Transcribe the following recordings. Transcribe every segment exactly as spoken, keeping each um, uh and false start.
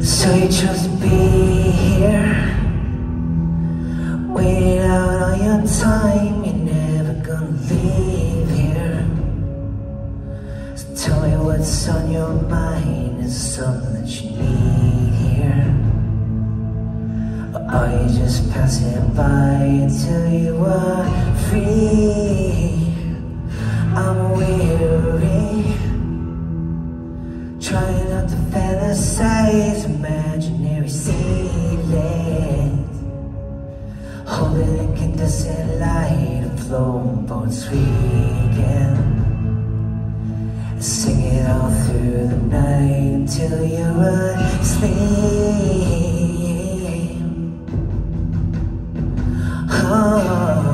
So you chose to be here, waiting out all your time. You're never gonna leave here. So tell me what's on your mind. Is something that you need here, or are you just passing by until you are free? I'm weary, trying not to fantasize imaginary ceilings, holding incandescent light and flowing boats weekend, sing it all through the night until you're asleep. Oh.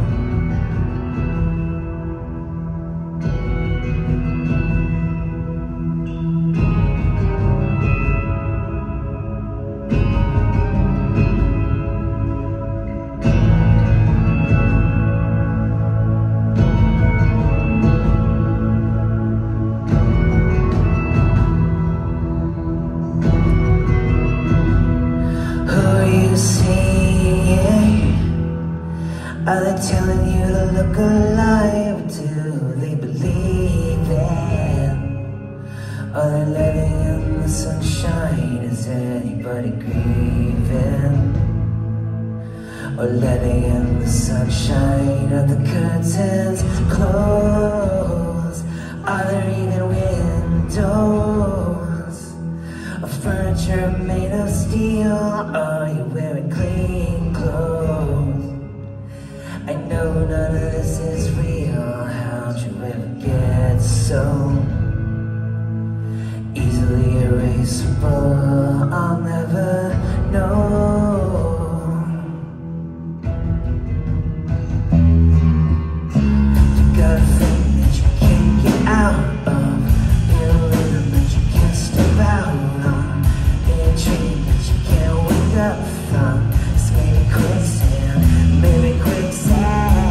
Are they telling you to look alive? Do they believe it? Are they letting in the sunshine? Is anybody grieving? Or letting in the sunshine? Are the curtains closed? Are there even windows? Or furniture made of steel? Are you wearing clean clothes? I know none of this is real. How'd you ever get so easily erasable? I'll never know. You got a thing that you can't get out of, in a rhythm that you can't step out of, in a dream that you can't wake up from. It's maybe quicksand, maybe quicksand.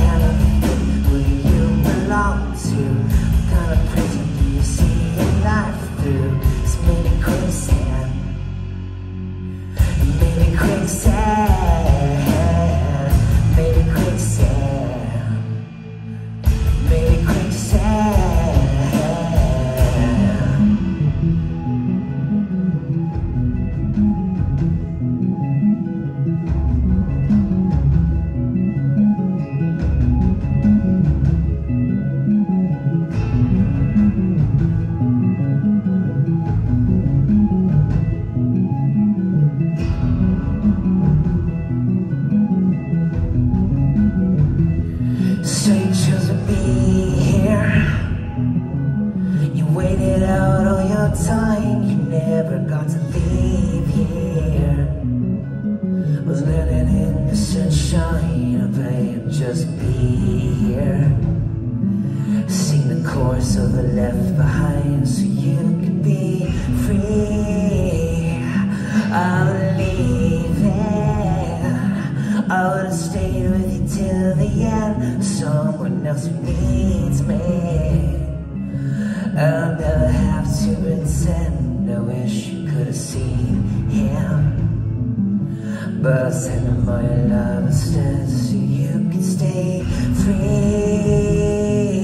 So you chose to be here, you waited out all your time. You never got to leave here. Was living in the sunshine, or playing just be here. Sing the chorus of the left behind so you can be free. I'll leave it, I would've stayed with you till the end. Someone else who needs me, I'll never have to pretend. I wish you could've seen him, but I'll send him all your love instead, so you can stay free.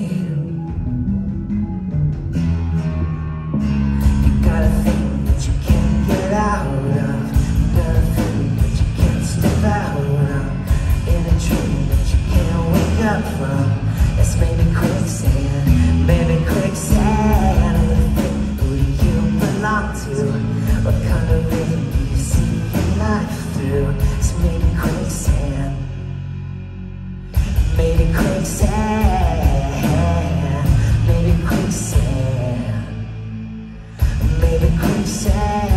You got a thing that you can't get out of, you got a thing that you can't step out of, in a dream that you can't wake up from. It's maybe quicksand, maybe quicksand. Who do you belong to? What kind of rhythm do you see your life through? It's maybe quicksand, maybe quicksand, maybe quicksand, maybe quicksand.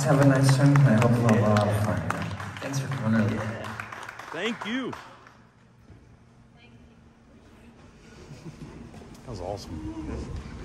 have a nice time. I hope you have a lot of fun. Thanks for coming early. Thank you. That was awesome.